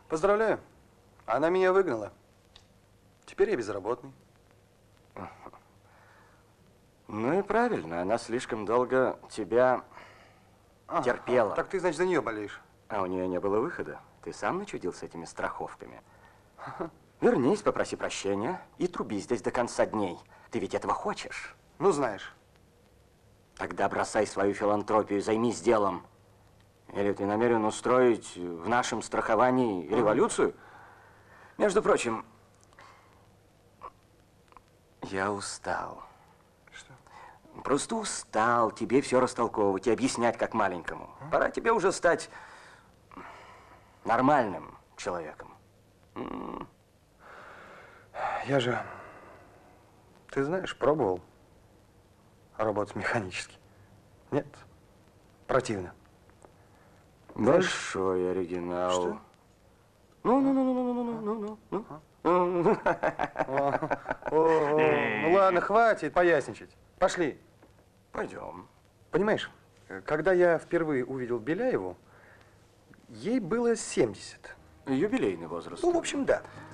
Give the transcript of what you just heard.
Поздравляю. Она меня выгнала. Теперь я безработный. Ну и правильно, она слишком долго тебя терпела. Так ты, значит, за нее болеешь? А у нее не было выхода. Ты сам начудил с этими страховками. Вернись, попроси прощения и труби здесь до конца дней. Ты ведь этого хочешь? Ну, знаешь. Тогда бросай свою филантропию, займись делом. Или ты намерен устроить в нашем страховании революцию? Между прочим, я устал. Что? Просто устал тебе все растолковывать и объяснять как маленькому. Пора тебе уже стать нормальным человеком. Я же, ты знаешь, пробовал работать механически. Нет, противно. Большой оригинал. Что? Ну. Ну, ладно, хватит поясничать. Пошли. Пойдем. Понимаешь, когда я впервые увидел Беляеву, ей было 70. Юбилейный возраст. Ну, в общем, да.